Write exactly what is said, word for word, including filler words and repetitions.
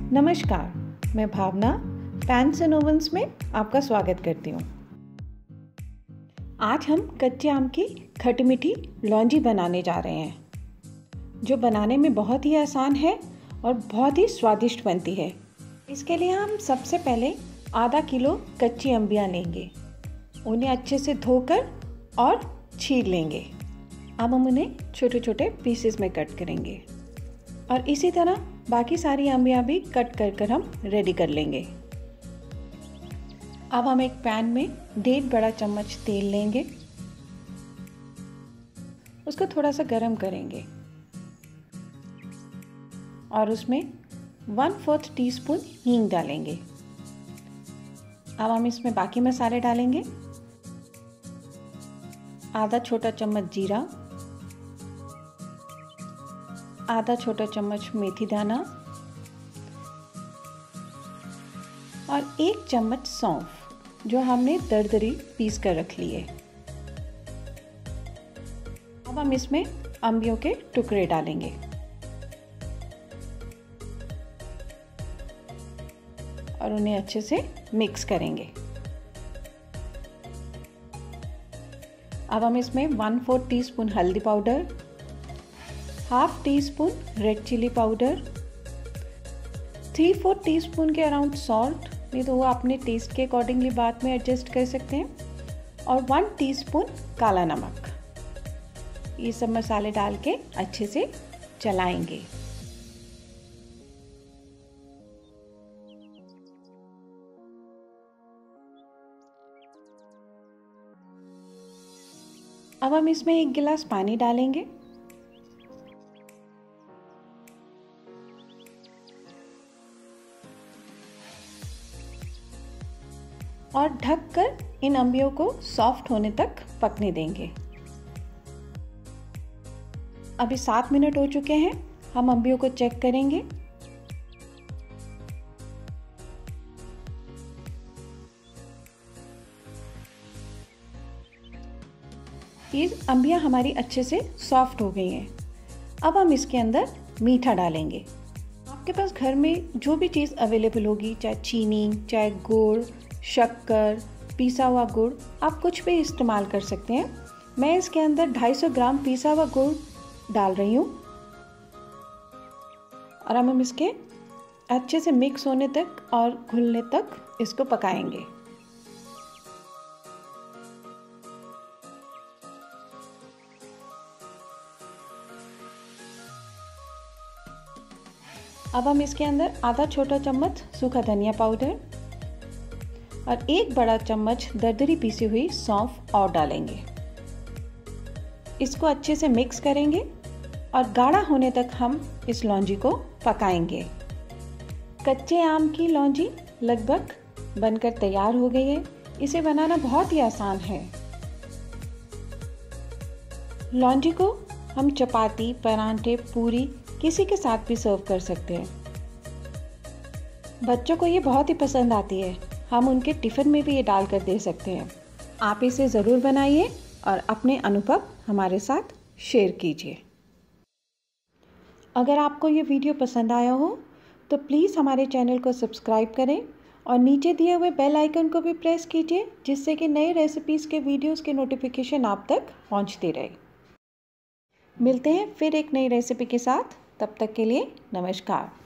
नमस्कार, मैं भावना pans and ओवन्स में आपका स्वागत करती हूँ। आज हम कच्चे आम की खट्टी मीठी लौंजी बनाने जा रहे हैं, जो बनाने में बहुत ही आसान है और बहुत ही स्वादिष्ट बनती है। इसके लिए हम सबसे पहले आधा किलो कच्ची अम्बियाँ लेंगे, उन्हें अच्छे से धोकर और छील लेंगे। अब हम उन्हें छोटे छोटे पीसेस में कट करेंगे और इसी तरह बाकी सारी अम्बियाँ भी कट कर कर हम रेडी कर लेंगे। अब हम एक पैन में डेढ़ बड़ा चम्मच तेल लेंगे, उसको थोड़ा सा गरम करेंगे और उसमें वन फोर्थ टी स्पून हींग डालेंगे। अब हम इसमें बाकी मसाले डालेंगे। आधा छोटा चम्मच जीरा, आधा छोटा चम्मच मेथी दाना और एक चम्मच सौंफ जो हमने दरदरी पीस कर रख ली है। अब हम इसमें अम्बियों के टुकड़े डालेंगे और उन्हें अच्छे से मिक्स करेंगे। अब हम इसमें वन फोर्थ टी स्पून हल्दी powder, half teaspoon red chilli powder, three four teaspoon के अराउंड सॉल्ट, नहीं तो वो अपने टेस्ट के अकॉर्डिंगली बाद में एडजस्ट कर सकते हैं, और वन टीस्पून काला नमक। ये सब मसाले डाल के अच्छे से चलाएंगे। अब हम इसमें एक गिलास पानी डालेंगे और ढककर इन अम्बियों को सॉफ्ट होने तक पकने देंगे। अभी सात मिनट हो चुके हैं। हम अम्बियों को चेक करेंगे। ये अम्बियां हमारी अच्छे से सॉफ्ट हो गई हैं। अब हम इसके अंदर मीठा डालेंगे। आपके पास घर में जो भी चीज़ अवेलेबल होगी, चाहे चीनी, चाहे गुड़, शक्कर, पिसा हुआ गुड़, आप कुछ भी इस्तेमाल कर सकते हैं। मैं इसके अंदर दो सौ पचास ग्राम पिसा हुआ गुड़ डाल रही हूँ और अब हम इसके अच्छे से मिक्स होने तक और घुलने तक इसको पकाएंगे। अब हम इसके अंदर आधा छोटा चम्मच सूखा धनिया पाउडर और एक बड़ा चम्मच दरदरी पीसी हुई सौंफ और डालेंगे। इसको अच्छे से मिक्स करेंगे और गाढ़ा होने तक हम इस लौंजी को पकाएंगे। कच्चे आम की लौंजी लगभग बनकर तैयार हो गई है। इसे बनाना बहुत ही आसान है। लौंजी को हम चपाती, परांठे, पूरी किसी के साथ भी सर्व कर सकते हैं। बच्चों को ये बहुत ही पसंद आती है। हम उनके टिफ़िन में भी ये डाल कर दे सकते हैं। आप इसे ज़रूर बनाइए और अपने अनुभव हमारे साथ शेयर कीजिए। अगर आपको ये वीडियो पसंद आया हो तो प्लीज़ हमारे चैनल को सब्सक्राइब करें और नीचे दिए हुए बेल आइकन को भी प्रेस कीजिए, जिससे कि नए रेसिपीज़ के वीडियोज़ के नोटिफिकेशन आप तक पहुंचते रहे। मिलते हैं फिर एक नई रेसिपी के साथ। तब तक के लिए नमस्कार।